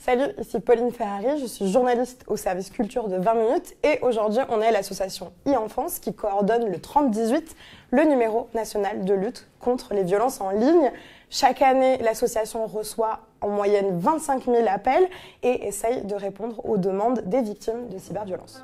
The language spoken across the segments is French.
Salut, ici Pauline Ferrari, je suis journaliste au service culture de 20 minutes et aujourd'hui on est à l'association e-Enfance qui coordonne le 3018, le numéro national de lutte contre les violences en ligne. Chaque année, l'association reçoit en moyenne 25 000 appels et essaye de répondre aux demandes des victimes de cyberviolences.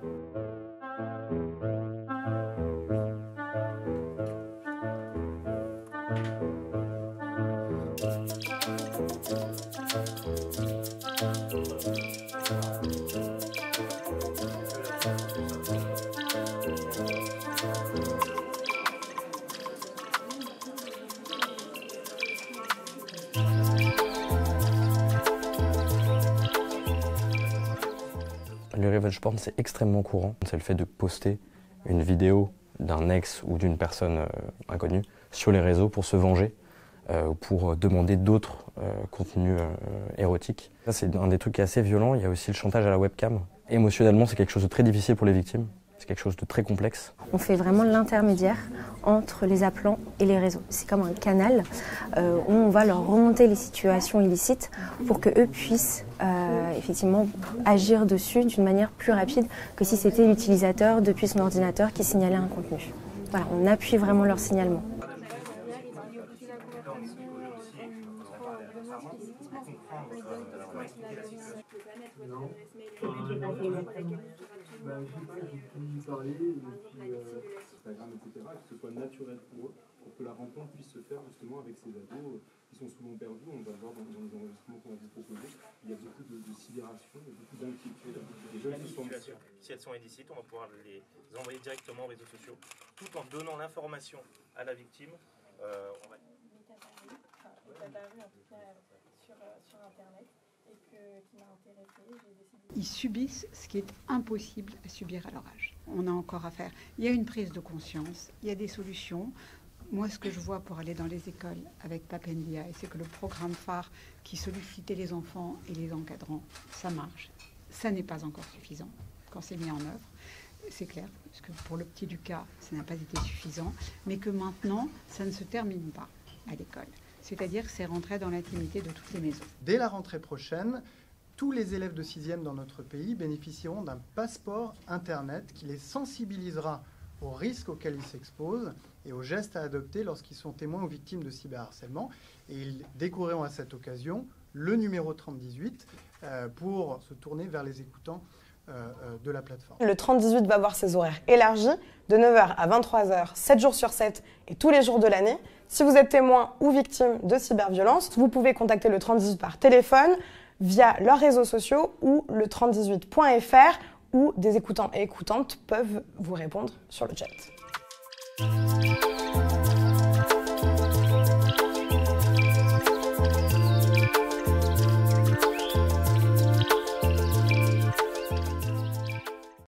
Le revenge porn, c'est extrêmement courant. C'est le fait de poster une vidéo d'un ex ou d'une personne inconnue sur les réseaux pour se venger ou pour demander d'autres contenus érotiques. Ça, c'est un des trucs qui est assez violent. Il y a aussi le chantage à la webcam. Émotionnellement, c'est quelque chose de très difficile pour les victimes. C'est quelque chose de très complexe. On fait vraiment l'intermédiaire entre les appelants et les réseaux. C'est comme un canal où on va leur remonter les situations illicites pour qu'eux puissent effectivement agir dessus d'une manière plus rapide que si c'était l'utilisateur depuis son ordinateur qui signalait un contenu. Voilà, on appuie vraiment leur signalement. Instagram, etc., que ce soit naturel pour eux, pour que la rencontre puisse se faire justement avec ces ados qui sont souvent perdus. On va le voir dans les enregistrements qu'on va vous proposer. Il y a beaucoup de sidération, beaucoup d'inquiétude. Si elles sont illicites, on va pouvoir les envoyer directement aux réseaux sociaux, tout en donnant l'information à la victime. Sur Internet et qui m'a intéressée. Ils subissent ce qui est impossible à subir à leur âge. On a encore à faire. Il y a une prise de conscience, il y a des solutions. Moi, ce que je vois pour aller dans les écoles avec Papendia, c'est que le programme phare qui sollicitait les enfants et les encadrants, ça marche. Ça n'est pas encore suffisant quand c'est mis en œuvre. C'est clair, parce que pour le petit Lucas, ça n'a pas été suffisant, mais que maintenant, ça ne se termine pas à l'école. C'est-à-dire que c'est rentré dans l'intimité de toutes les maisons. Dès la rentrée prochaine, tous les élèves de 6e dans notre pays bénéficieront d'un passeport Internet qui les sensibilisera aux risques auxquels ils s'exposent et aux gestes à adopter lorsqu'ils sont témoins ou victimes de cyberharcèlement. Et ils découvriront à cette occasion le numéro 3018 pour se tourner vers les écoutants de la plateforme. Le 3018 va avoir ses horaires élargis de 9h à 23h, 7 jours sur 7 et tous les jours de l'année. Si vous êtes témoin ou victime de cyberviolence, vous pouvez contacter le 3018 par téléphone, via leurs réseaux sociaux ou le 3018.fr où des écoutants et écoutantes peuvent vous répondre sur le chat.